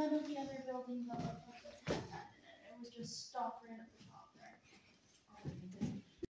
none of the other buildings on the campus had that in it. It was just stop right at the top there. Oh my goodness.